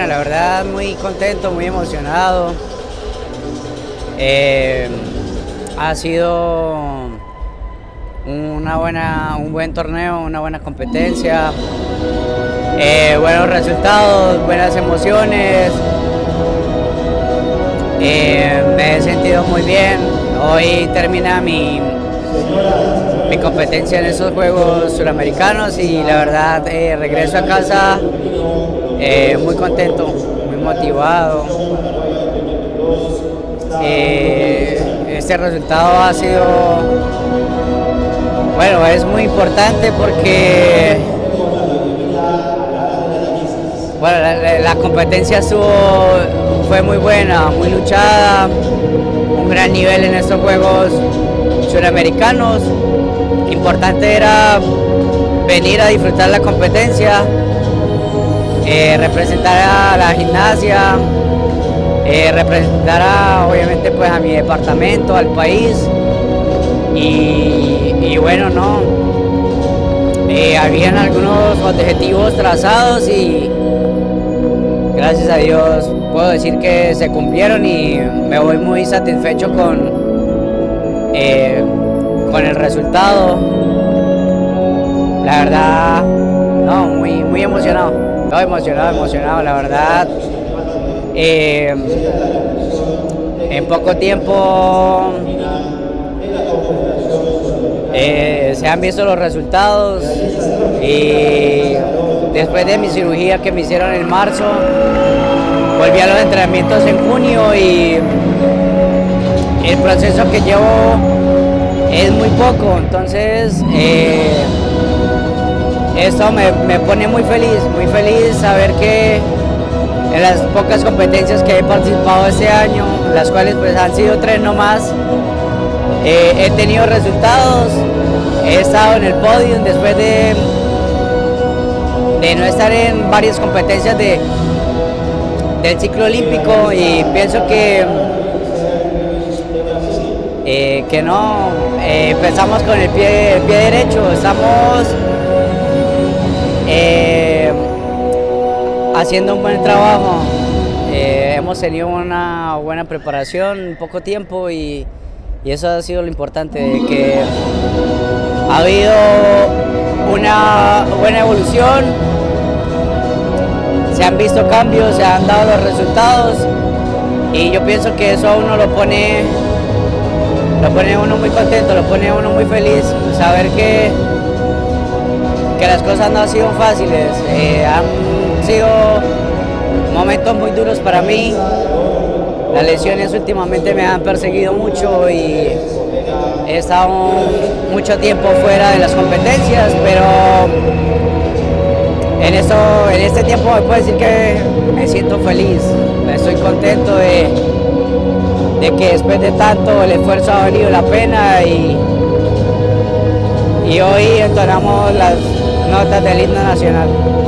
Bueno, la verdad muy contento, muy emocionado. Ha sido un buen torneo, una buena competencia, buenos resultados, buenas emociones. Me he sentido muy bien. Hoy termina mi competencia en esos Juegos Suramericanos y la verdad regreso a casa muy contento, muy motivado. Este resultado ha sido, bueno, es muy importante porque bueno, la competencia fue muy buena, muy luchada, un gran nivel en estos Juegos Suramericanos. Importante era venir a disfrutar la competencia, representar a la gimnasia, representar obviamente pues a mi departamento, al país y bueno, no, habían algunos objetivos trazados y gracias a Dios puedo decir que se cumplieron y me voy muy satisfecho con el resultado. La verdad, no, muy emocionado. No, emocionado, la verdad. En poco tiempo se han visto los resultados y después de mi cirugía que me hicieron en marzo, volví a los entrenamientos en junio y el proceso que llevo es muy poco, entonces esto me pone muy feliz saber que en las pocas competencias que he participado este año, las cuales pues han sido 3 nomás, he tenido resultados, he estado en el podio después de no estar en varias competencias del ciclo olímpico y pienso que no, empezamos con el pie derecho, estamos haciendo un buen trabajo, hemos tenido una buena preparación en poco tiempo y eso ha sido lo importante, que ha habido una buena evolución, se han visto cambios, se han dado los resultados y yo pienso que eso a uno lo pone uno muy contento, lo pone uno muy feliz, saber que las cosas no han sido fáciles, han sido momentos muy duros para mí. Las lesiones últimamente me han perseguido mucho y he estado mucho tiempo fuera de las competencias, pero en este tiempo me puedo decir que me siento feliz, estoy contento de que después de tanto el esfuerzo ha valido la pena y hoy entonamos las notas del himno nacional.